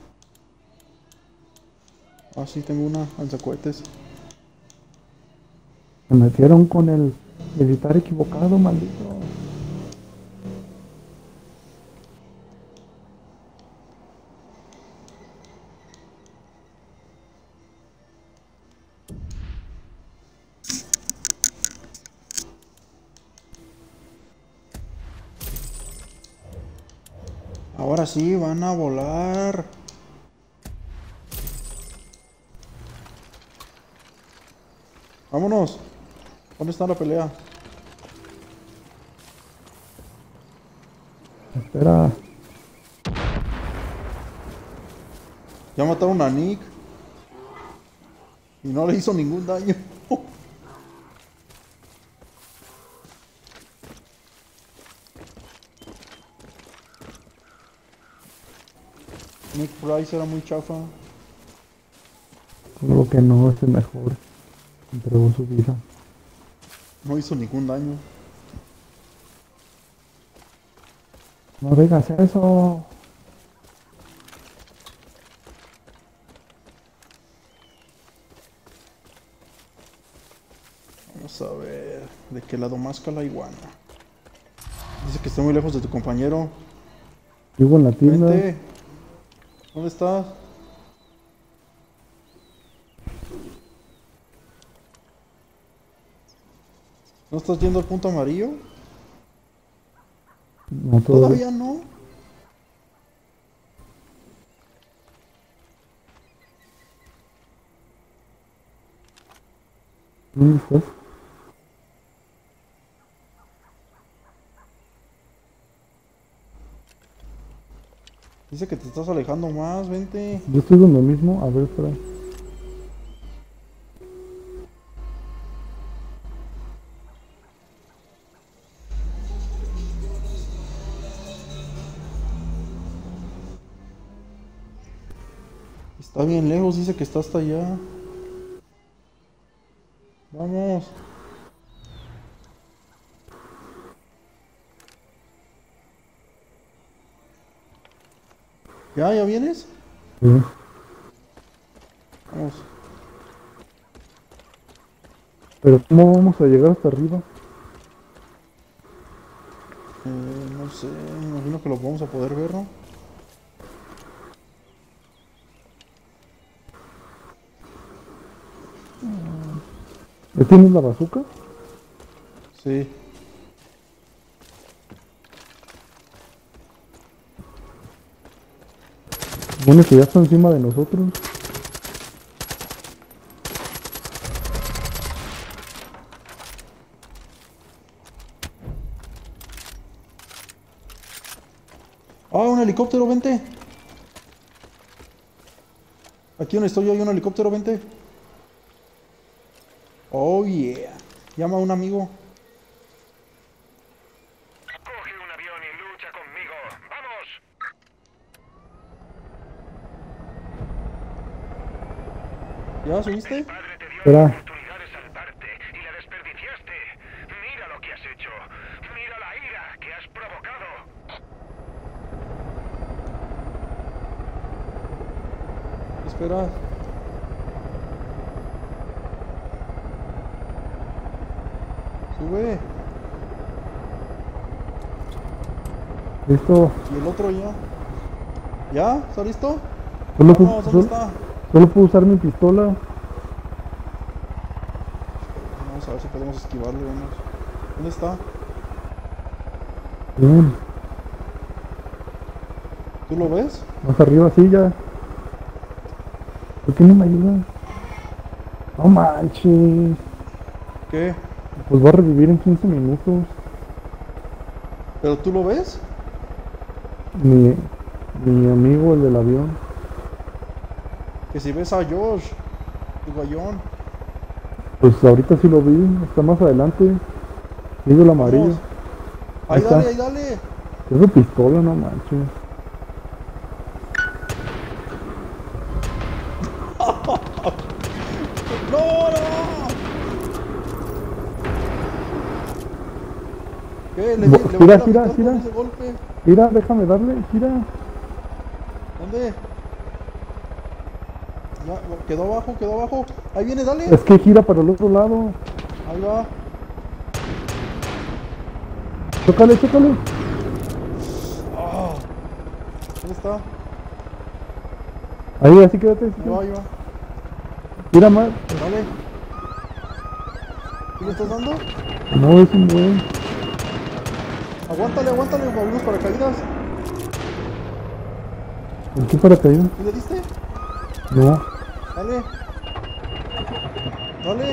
Ah, sí, tengo una lanzacohetes. Me metieron con el militar equivocado, maldito. Ahora sí, van a volar. Vámonos. ¿Dónde está la pelea? Espera. Ya mataron a Nick. Y no le hizo ningún daño. Nick Price era muy chafa. Como que no es el mejor. Entregó su vida. No hizo ningún daño. No digas eso. Vamos a ver. ¿De qué lado masca la iguana? Dice que está muy lejos de tu compañero. Vivo en la tienda. Vente. ¿Dónde estás? ¿No estás yendo al punto amarillo? No, todavía. Todavía no. ¿Dónde estás? Dice que te estás alejando más, vente. Yo estoy donde mismo. A ver, espera. Está bien lejos, dice que está hasta allá. Vamos. ¿Ya? ¿Ya vienes? Sí. Vamos. Pero ¿cómo vamos a llegar hasta arriba? Eh, no sé, me imagino que lo vamos a poder ver, ¿no? ¿Ya tienes la bazooka? Sí. Bueno, que ya está encima de nosotros. ¡Ah, un helicóptero, vente! Aquí donde estoy yo hay un helicóptero, vente. Oh, yeah. Llama a un amigo. Coge un avión y lucha conmigo. ¡Vamos! ¿Ya subiste? Padre te dio Espera. la oportunidad de salvarte y la desperdiciaste. Mira lo que has hecho. Mira la ira que has provocado. Espera. Sube. Listo. Y el otro ya. ¿Ya? ¿Está listo? Solo, Vamos, ¿dónde solo- está? Solo puedo usar mi pistola. Vamos a ver si podemos esquivarlo. Vamos. ¿Dónde está? Bien. ¿Tú lo ves? Más arriba, sí, ya. ¿Por qué no me ayuda? No manches. ¿Qué? Pues va a revivir en quince minutos. ¿Pero tú lo ves? Mi, mi amigo, el del avión. Que si ves a Josh, tu guayón. Pues ahorita sí lo vi. Está más adelante. Digo el amarillo. Vamos. Ahí, Ahí dale, está. ahí dale. Es de pistola, no manches. ¡No, no! ¿Qué? Le, di- Bo- le gira, voy a gira, quitar gira. con ese golpe. Mira, déjame darle, gira. ¿Dónde? Ya, quedó abajo, quedó abajo. Ahí viene, dale. Es que gira para el otro lado. Ahí va. Chócale, chócale. Ah. ¿Dónde está? Ahí, así quédate. Así Ahí va, quédate. ahí va. Mira más. Dale. ¿Qué le estás dando? No, es un buen. Aguántale, aguántale, abrimos paracaídas. ¿En qué paracaídas? ¿Y le diste? No. Dale. Dale.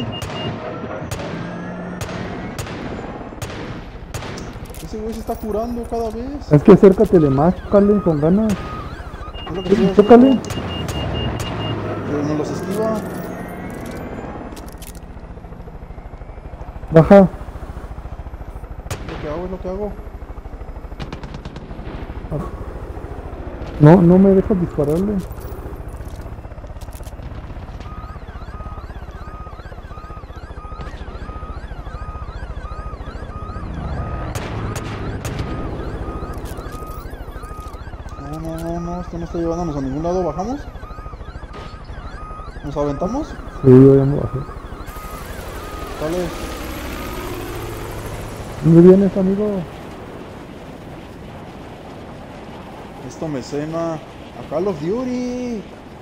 Ese güey se está curando cada vez. Es que acércatele más, chócale con ganas. Es lo que estoy Chócale. haciendo. Pero no los esquiva. Baja. Es lo que hago, es lo que hago. No, no me dejas dispararle. No, no, no, no, esto no está llevándonos a ningún lado. ¿Bajamos? ¿Nos aventamos? Sí, yo ya me bajé. Dale. ¿Dónde vienes, amigo? Esto me suena a Call of Duty.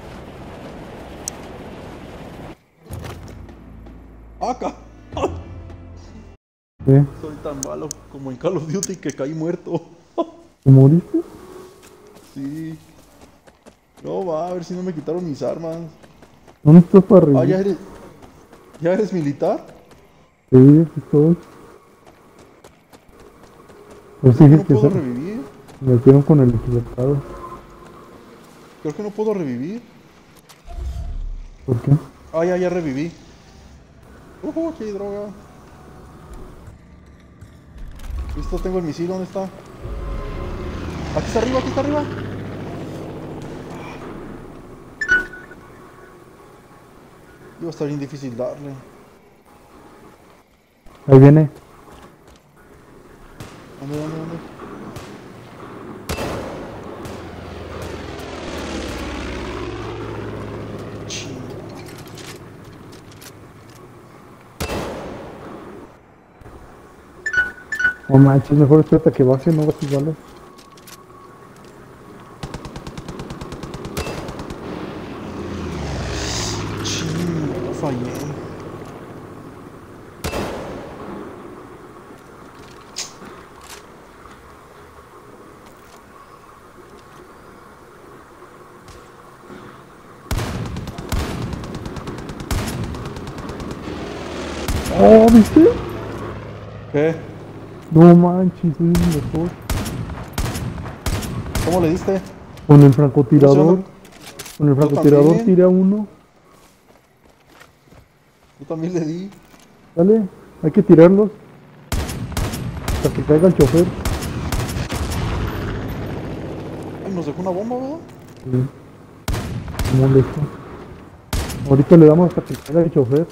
Acá. ¿Qué? Soy tan malo como en Call of Duty que caí muerto. ¿Te moriste? Sí. No va, a ver si no me quitaron mis armas. ¿Dónde estás para arriba? Ah, ya eres. ¿Ya eres militar? Sí, aquí estoy. Pues sí, No que puedo se revivir. me metieron con el equivocado. Creo que no puedo revivir. ¿Por qué? Ah, ya, ya reviví. Uh, aquí hay droga. Listo, tengo el misil, ¿dónde está? Aquí está arriba, aquí está arriba. Iba a estar bien difícil darle. Ahí viene. ¿Dónde, dónde, dónde? Chinga. No manches, mejor espérate a que baje, no gastes balas. Chinga, no fallé. Oh, ¿viste? ¿Qué? No manches, es el mejor. ¿Cómo le diste? Con el francotirador. Con el Yo francotirador también. tira uno. Yo también le di. Dale, hay que tirarlos. Hasta que caiga el chofer. Ay, nos dejó una bomba, ¿verdad? Sí. Molesto. Ahorita le damos hasta que caiga el chofer.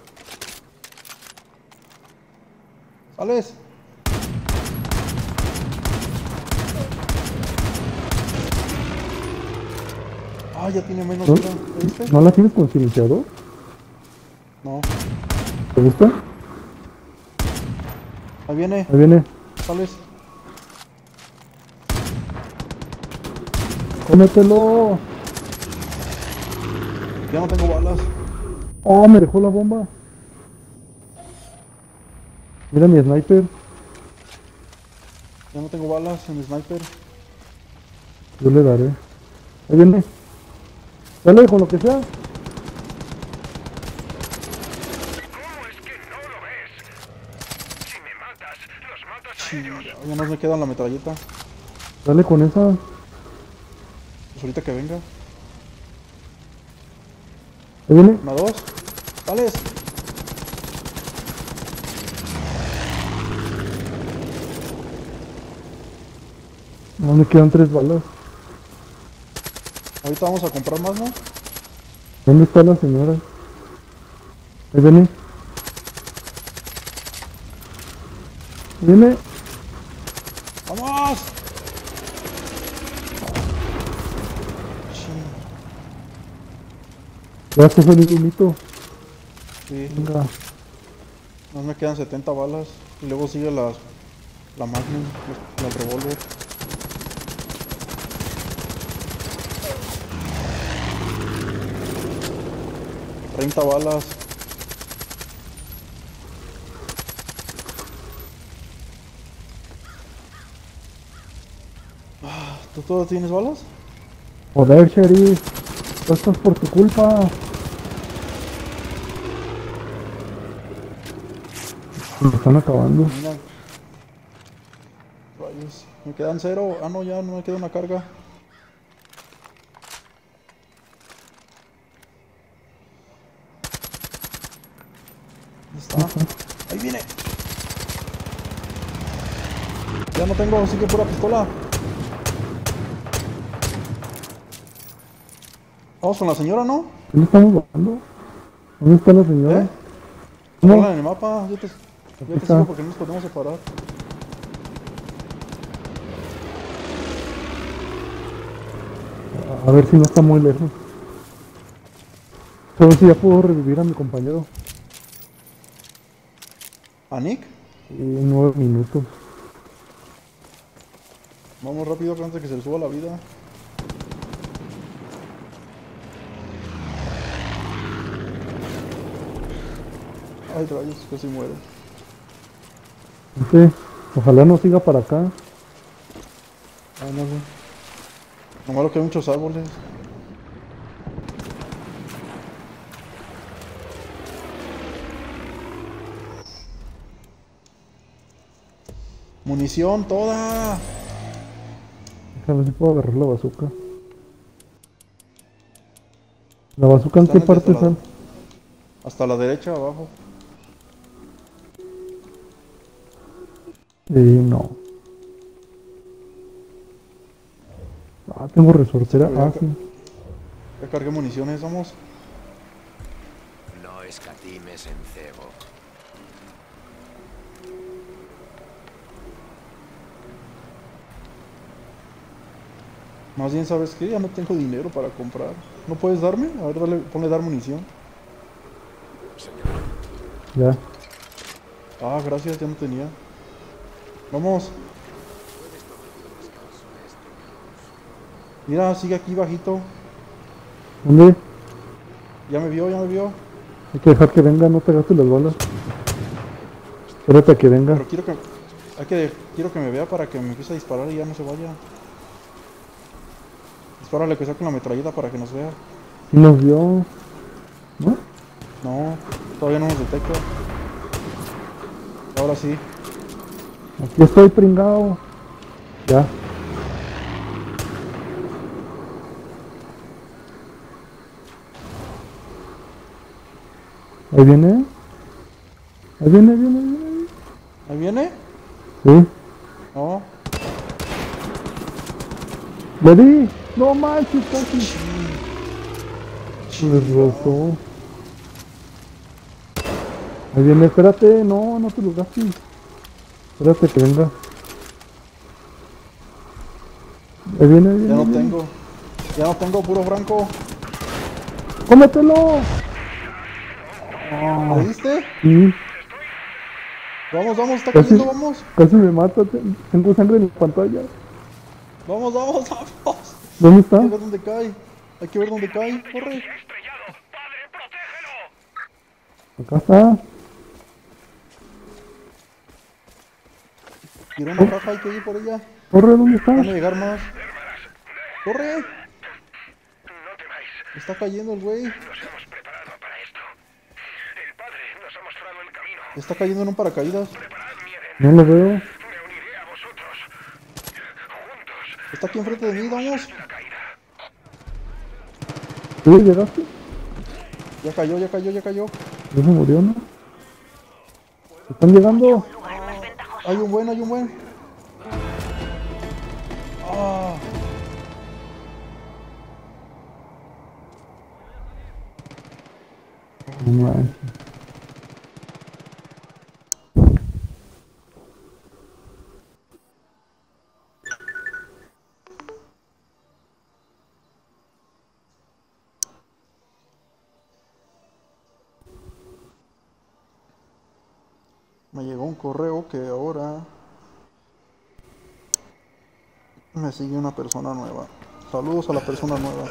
¿Sales? Ah, ya tiene menos ¿No, vida. ¿Lo viste? ¿No la tienes con silenciador? No. ¿Te gusta? Ahí viene. Ahí viene. ¿Sales? ¡Cómetelo! Ya no tengo balas. Oh, me dejó la bomba. Mira mi sniper. Ya no tengo balas en el sniper. Yo le daré. Ahí viene. Dale con lo que sea. ¿Cómo es que no lo ves? Si me matas, los matas a ellos. Ya no me queda la metralleta. Dale con esa. Pues ahorita que venga. Ahí viene. Una, dos. ¡Dales! No me quedan tres balas. Ahorita vamos a comprar más, ¿no? ¿Dónde está la señora? Ahí viene. Viene. ¡Vamos! Ching. Ya se fue el humito. Sí. Venga. No me quedan setenta balas. Y luego sigue la, la Magnum, la revólver. treinta balas. Ah, ¿tú todavía tienes balas? Joder, sheriff. Esto es por tu culpa. Me están acabando. Mira. Rayos. Me quedan cero. Ah, no, ya no me queda una carga. ¿Dónde está? Ahí viene. Ya no tengo, sigue pura pistola. Vamos con la señora, ¿no? ¿Dónde estamos bajando? ¿Dónde está la señora? ¿Eh? ¿Cómo? Ponla en el mapa. Yo te, yo te está. sigo porque no nos podemos separar. A ver si no está muy lejos. A ver si ya puedo revivir a mi compañero. ¿A Nick? Y nueve minutos. Vamos rápido antes de que se le suba la vida. Ay, rayos, casi muere. Sí, ojalá no siga para acá. Ah, no sé. Lo malo que hay muchos árboles. Munición toda. Déjame ver si puedo agarrar la bazooka. ¿La bazooka en qué Están parte hasta la- está? Hasta la derecha, abajo. Y no. Ah, tengo resortera. Ah, sí. Ya cargué municiones, vamos. No escatimes en cebo. Más bien, ¿sabes qué? Ya no tengo dinero para comprar. ¿No puedes darme? A ver, dale, ponle dar munición. Ya. Ah, gracias, ya no tenía. Vamos. Mira, sigue aquí bajito. ¿Dónde? Ya me vio, ya me vio. Hay que dejar que venga, no te gastes las balas. Espérate a que venga. Pero quiero que, hay que, quiero que me vea para que me empiece a disparar y ya no se vaya. Dispárale que saque la metralleta para que nos vea. ¿Sí nos vio? ¿No? No, todavía no nos detecta. Ahora sí. Aquí estoy pringado. Ya. Ahí viene. Ahí viene, ahí viene, ahí viene. ¿Ahí viene? Sí. No. ¡Le di! ¡No manches, casi! Se rozó. Ahí viene, espérate. No, no te lo gastes. Espérate que venga. Ahí viene, ahí viene. Ya no ahí viene. tengo. Ya no tengo, puro franco. ¡Cómetelo! ¿Me diste? Sí, Vamos, vamos, está Casi. cayendo, vamos. casi me mata. te- Tengo sangre en la pantalla. Vamos, vamos, vamos. ¿Dónde Hay está? que ver dónde cae. Hay que ver dónde cae. Corre. Estrellado. Acá está. Tiró una caja, hay que ir por ella. Corre, ¿dónde estás? Van a llegar más. ¡Corre! No temáis. Está cayendo el güey. Nos hemos preparado para esto. El Padre nos ha mostrado el camino. Está cayendo en un paracaídas. Preparad mi Edén. No lo veo. Me uniré a vosotros. Juntos. Está aquí enfrente de mí, vamos. La caída. ¿Tú llegaste? Ya cayó, ya cayó, ya cayó. ¿Ya se murió, no? ¿Están llegando? Lugar más ventajoso. Hay un buen, hay un buen. Ah. No manches. Me llegó un correo que ahora me sigue una persona nueva. Saludos a la persona nueva.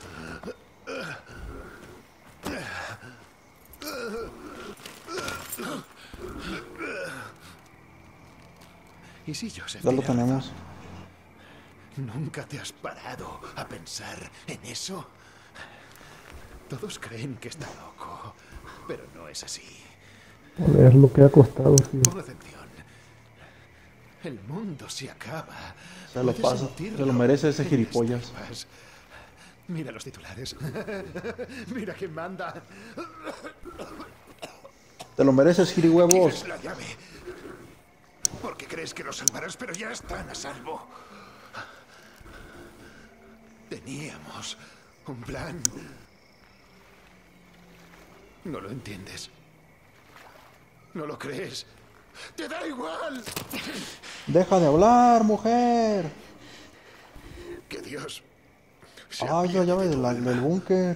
¿Y si Joseph Ya lo tiene tenemos. razón? ¿Nunca te has parado a pensar en eso? Todos creen que está loco, pero no es así. Joder, lo que ha costado, sí. Pon atención. El mundo se acaba. Se lo Puedes pasa. sentirlo Se lo merece ese en gilipollas. estirpas. Mira los titulares. Mira quién manda. Te lo mereces, girihuevos. Tienes la llave. Porque crees que los salvarás, pero ya están a salvo. Teníamos un plan. No lo entiendes. No lo crees. ¡Te da igual! Deja de hablar, mujer. Que Dios. Ah, es la llave de la- del búnker.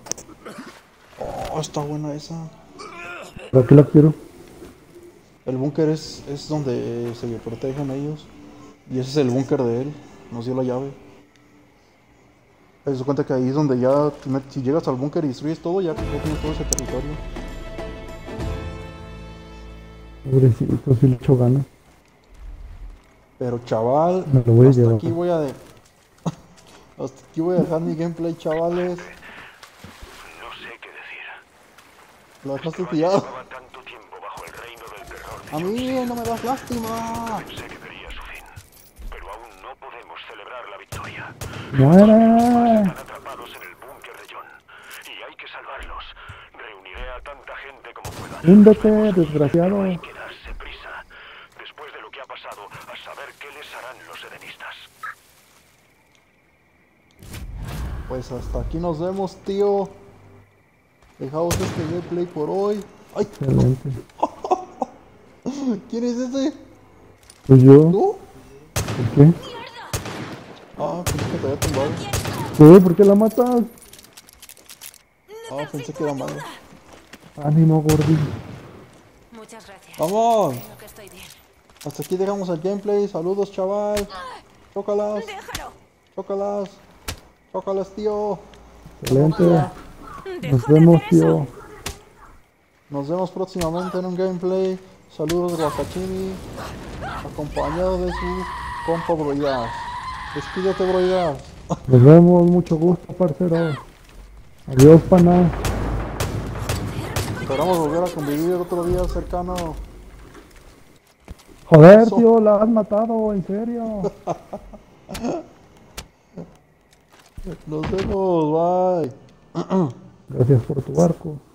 Oh, está buena esa. ¿Para qué la quiero? El búnker es, es donde se protegen ellos. Y ese es el búnker de él. Nos dio la llave. Se da cuenta que ahí es donde ya, si llegas al búnker y destruyes todo, ya tienes todo ese territorio. Pobrecito, si le echo ganas. Pero chaval, Me lo voy a hasta llevar. aquí voy a de... hasta aquí voy a dejar mi gameplay, chavales. No sé qué decir. Lo dejaste Caballo tirado. llevaba tanto tiempo bajo el reino del terror de A mí no me das lástima. Pensé que vería su fin, pero aún no podemos celebrar la victoria. ¡Muere! Están atrapados en el búnker de John y hay que salvarlos. Reuniré a tanta gente como pueda. ¡Húndete, desgraciado! Hay que darse prisa. Después de lo que ha pasado, a saber qué les harán los edenistas. Pues hasta aquí nos vemos, tío. Dejamos este gameplay por hoy. ¡Ay! Excelente. ¿Quién es ese? Pues yo, ¿Tú? ¿por qué? Ah, pensé que te había tumbado. ¿Qué? ¿Por qué la matas? Ah, pensé que era malo. Ánimo, gordito. Muchas gracias. ¡Vamos! Creo que estoy bien. Hasta aquí dejamos el gameplay. Saludos, chaval. Chócalas. Déjalo. Chócalas. Chócalas, tío. Excelente. Deja Nos de vemos, hacer eso. tío. Nos vemos próximamente en un gameplay. Saludos de Guacachini. Acompañado de su compa Broidas. Despídete, Broidas. Nos vemos, mucho gusto, parcero. Adiós, pana. Esperamos volver a convivir otro día cercano. Joder, Eso. tío, la has matado, en serio. Nos vemos, bye. Gracias por tu barco.